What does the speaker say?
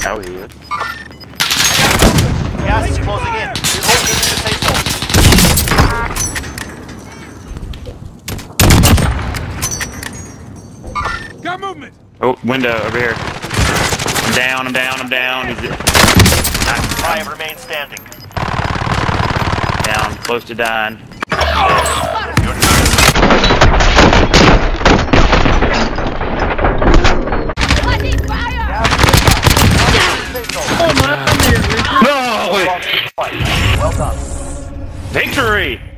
Oh, he is. Gas is closing in. Relocating the safe zone. Got movement! Oh, window over here. I'm down, I'm down, I'm down. He's Ryan remains standing. down, close to dying. Well done. Victory!